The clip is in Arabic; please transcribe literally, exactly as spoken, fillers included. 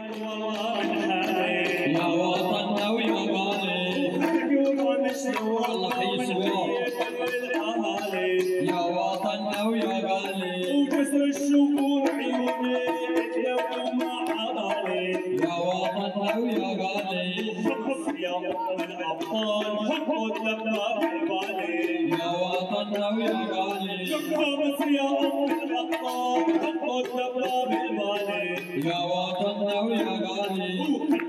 يا وطننا ويا غالي الله حي سوار يا وطننا ويا غالي وكسر الشكور عيوني لو مع غالي يا وطننا ويا غالي يا وطن الأبطال حقود لبنان بالي يا وطننا ويا غالي مصر يا أم الأبطال حقود لبنان بالي يا وطننا ويا غالي